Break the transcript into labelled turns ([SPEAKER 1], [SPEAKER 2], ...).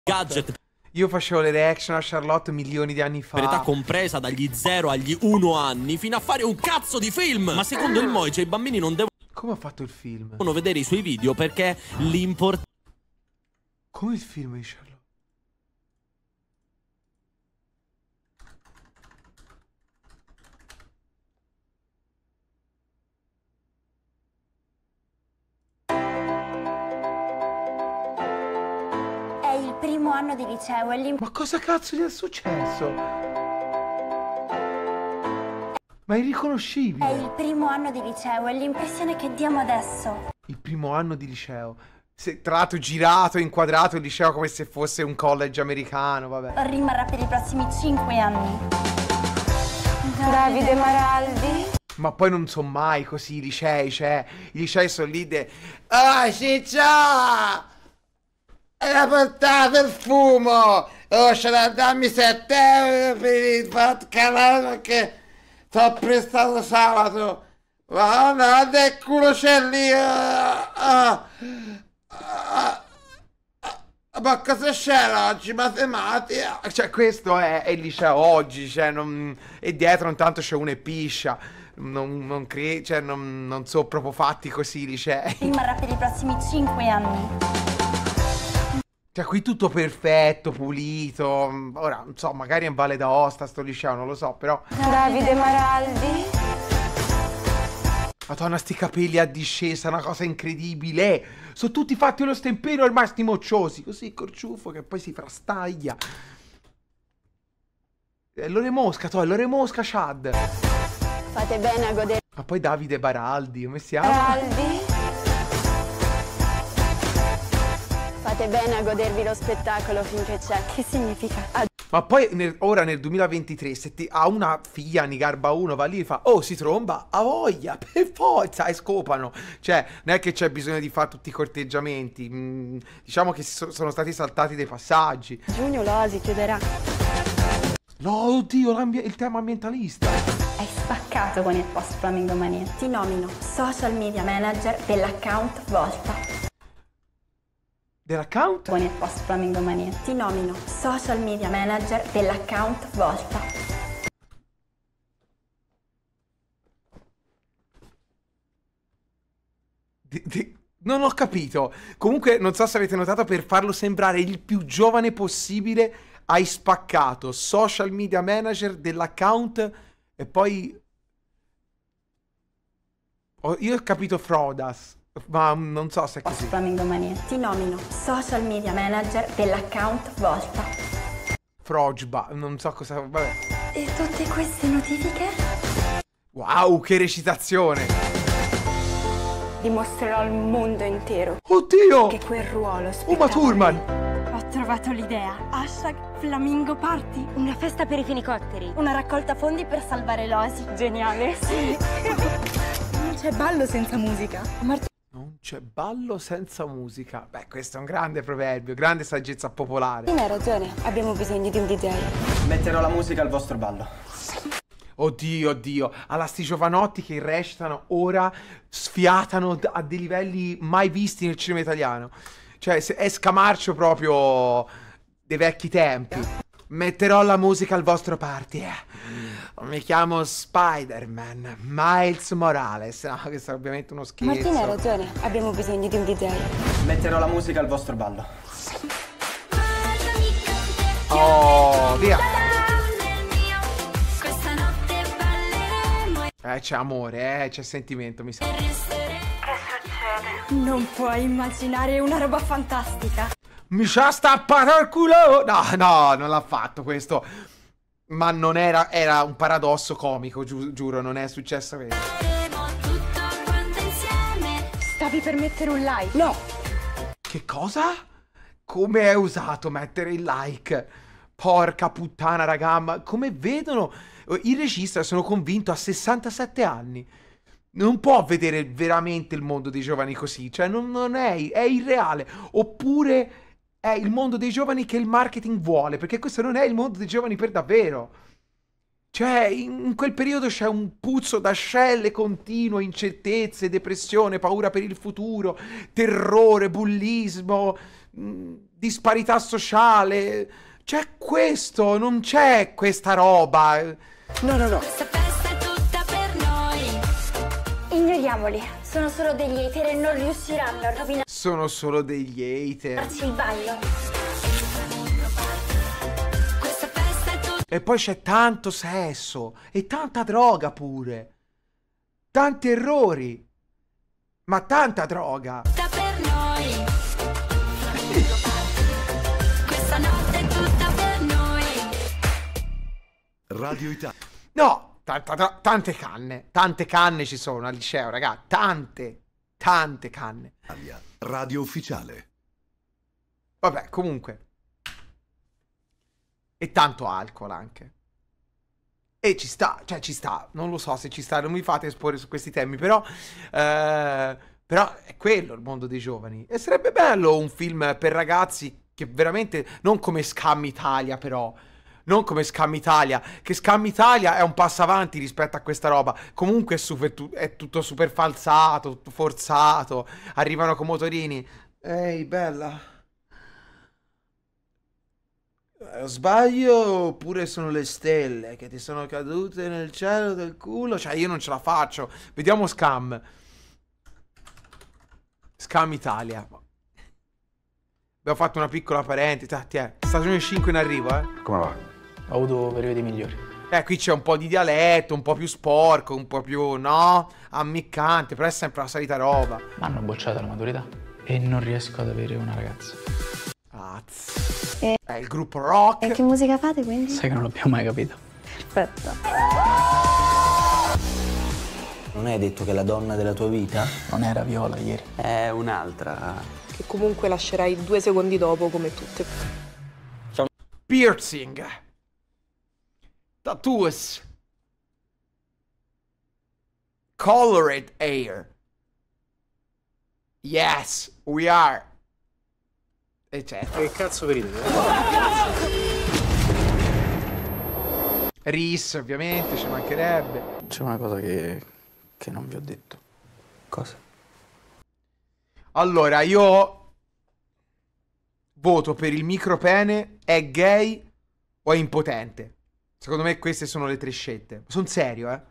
[SPEAKER 1] gadget
[SPEAKER 2] Io facevo le reaction a Charlotte milioni di anni fa.
[SPEAKER 1] per età compresa dagli 0 agli 1 anni fino a fare un cazzo di film. Ma secondo il Moice i bambini non
[SPEAKER 2] Come ha fatto il film?
[SPEAKER 1] devono vedere i suoi video perché l'importante
[SPEAKER 2] Come il film di Charlotte?
[SPEAKER 3] È il primo anno di liceo e
[SPEAKER 2] Ma cosa cazzo gli è successo? Ma è irriconoscibile.
[SPEAKER 3] È il primo anno di liceo e l'impressione che diamo adesso.
[SPEAKER 2] Il primo anno di liceo. Tra l'altro girato, inquadrato il liceo come se fosse un college americano, vabbè.
[SPEAKER 3] Rimarrà per i prossimi 5 anni.
[SPEAKER 4] Davide Maraldi.
[SPEAKER 2] Ma poi non sono mai così i licei, cioè, i licei sono lì Ah, ciccia! Era portato il fumo! Oh, c'è da darmi 7 euro per il vodka perché t'ho prestato sabato! Ma no, del culo c'è lì! Ma cosa c'era oggi? Matematica? Cioè, questo è il liceo oggi, cioè, non... E dietro intanto c'è una piscia. Cioè, non sono proprio fatti così i licei.
[SPEAKER 3] Rimarrà per i prossimi 5 anni.
[SPEAKER 2] Cioè, qui tutto perfetto, pulito. Ora, non so, magari è in Valle d'Aosta sto liceo, non lo so, però...
[SPEAKER 4] Davide Maraldi.
[SPEAKER 2] Madonna, sti capelli a discesa, una cosa incredibile. Sono tutti fatti allo stempero e rimasti mocciosi. Così, corciuffo, che poi si frastaglia. È Lore Mosca, è Lore Mosca, Chad.
[SPEAKER 4] Fate bene a godere.
[SPEAKER 2] Ma poi Davide Baraldi, come si chiama?
[SPEAKER 4] Maraldi. Fate bene a godervi lo spettacolo finché c'è.
[SPEAKER 3] Che significa?
[SPEAKER 2] Ma poi ora nel 2023 se ha una figlia Nigarba 1 va lì e fa oh si tromba, a voglia, per forza, e scopano. Cioè non è che c'è bisogno di fare tutti i corteggiamenti. Diciamo che sono stati saltati dei passaggi.
[SPEAKER 4] Giugno l'Oasi chiuderà.
[SPEAKER 2] No, oddio, il tema ambientalista.
[SPEAKER 3] Hai spaccato con il post Flamingo Mania. Ti nomino social media manager dell'account Volta.
[SPEAKER 2] Dell'account?
[SPEAKER 3] Con il post Flamingo Mania. Ti nomino social media manager dell'account Volta.
[SPEAKER 2] Non ho capito. Comunque non so se avete notato, per farlo sembrare il più giovane possibile hai spaccato social media manager dell'account e poi... Io ho capito Frodas. Ma non so se è così.
[SPEAKER 3] Flamingo Mania. Ti nomino social media manager dell'account Volta.
[SPEAKER 2] Frogba, non so cosa... Vabbè.
[SPEAKER 3] E tutte queste notifiche?
[SPEAKER 2] Wow, che recitazione!
[SPEAKER 4] Dimostrerò al mondo intero
[SPEAKER 2] Oddio!
[SPEAKER 4] che quel ruolo
[SPEAKER 2] Uma Thurman!
[SPEAKER 3] Ho trovato l'idea. Hashtag Flamingo Party.
[SPEAKER 4] Una festa per i fenicotteri.
[SPEAKER 3] Una raccolta fondi per salvare l'Oasi.
[SPEAKER 4] Geniale.
[SPEAKER 3] Sì.
[SPEAKER 5] Non c'è ballo senza musica.
[SPEAKER 2] Non c'è ballo senza musica. Beh, questo è un grande proverbio, grande saggezza popolare.
[SPEAKER 4] Hai ragione, abbiamo bisogno di un DJ.
[SPEAKER 6] Metterò la musica al vostro ballo.
[SPEAKER 2] Oddio, oddio, alla sti giovanotti che recitano ora sfiatano a dei livelli mai visti nel cinema italiano. Cioè, è scamarcio proprio dei vecchi tempi. Metterò la musica al vostro party. Mi chiamo Spider-Man, Miles Morales. No, questo è ovviamente uno scherzo.
[SPEAKER 4] Martina ha ragione, abbiamo bisogno di un DJ.
[SPEAKER 6] Metterò la musica al vostro ballo.
[SPEAKER 2] Oh, via. C'è amore, c'è sentimento, mi sa.
[SPEAKER 3] Non puoi immaginare una roba fantastica.
[SPEAKER 2] Mi ci ha stappato il culo! No, no, non l'ha fatto questo. Ma non era un paradosso comico, giuro, non è successo questo.
[SPEAKER 4] Stavi per mettere un like?
[SPEAKER 2] No! Che cosa? Come è usato mettere il like? Porca puttana, raga, ma come vedono? Il regista, sono convinto, ha 67 anni. Non può vedere veramente il mondo dei giovani così. Cioè, non è irreale. Oppure è il mondo dei giovani che il marketing vuole, perché questo non è il mondo dei giovani per davvero. Cioè, in quel periodo c'è un puzzo d'ascelle continuo, incertezze, depressione, paura per il futuro, terrore, bullismo, disparità sociale. C'è questo, non c'è questa roba.
[SPEAKER 6] No.
[SPEAKER 7] Questa festa è tutta per noi.
[SPEAKER 3] Ignoriamoli, sono solo degli hater e non riusciranno a rovinarci
[SPEAKER 2] Sono solo degli hater.
[SPEAKER 3] il ballo.
[SPEAKER 7] Questa festa è tutta
[SPEAKER 2] E poi c'è tanto sesso e tanta droga pure. Tanti errori. Ma tanta droga.
[SPEAKER 7] per noi. Questa notte è tutta per noi.
[SPEAKER 8] Radio Italia.
[SPEAKER 2] No, tante canne. Tante canne ci sono al liceo, raga. Tante canne.
[SPEAKER 8] Radio ufficiale.
[SPEAKER 2] Vabbè, comunque. E tanto alcol anche. E ci sta, cioè ci sta. Non lo so se ci sta, non mi fate esporre su questi temi, però è quello il mondo dei giovani. E sarebbe bello un film per ragazzi che veramente, non come Scam Italia però, non come Scam Italia, che Scam Italia è un passo avanti rispetto a questa roba. Comunque è tutto super falsato, tutto forzato, arrivano con motorini. Ehi, bella. Sbaglio oppure sono le stelle che ti sono cadute nel cielo del culo? Cioè io non ce la faccio. Vediamo Scam Italia. Abbiamo fatto una piccola parentesi. Stagione 5 in arrivo,
[SPEAKER 6] Come va? Ho avuto periodi migliori.
[SPEAKER 2] Qui c'è un po' di dialetto, un po' più sporco, un po' più, no? Ammiccante, però è sempre la solita roba.
[SPEAKER 6] Mi hanno bocciato la maturità e non riesco ad avere una ragazza.
[SPEAKER 2] È il gruppo rock.
[SPEAKER 3] E che musica fate quindi?
[SPEAKER 6] Sai che non l'abbiamo mai capito.
[SPEAKER 3] Perfetto.
[SPEAKER 9] Non hai detto che è la donna della tua vita?
[SPEAKER 6] Non era Viola ieri.
[SPEAKER 9] È un'altra.
[SPEAKER 5] Che comunque lascerai 2 secondi dopo come tutte.
[SPEAKER 2] Piercing. Tattoos. Colored hair. Yes, we are. Eccetera.
[SPEAKER 6] Che cazzo vi ridete?
[SPEAKER 2] Ris, ovviamente, ci mancherebbe.
[SPEAKER 6] C'è una cosa che non vi ho detto.
[SPEAKER 9] Cosa?
[SPEAKER 2] Allora, io voto per il micropene, è gay o è impotente. Secondo me queste sono le 3 scelte. Sono serio,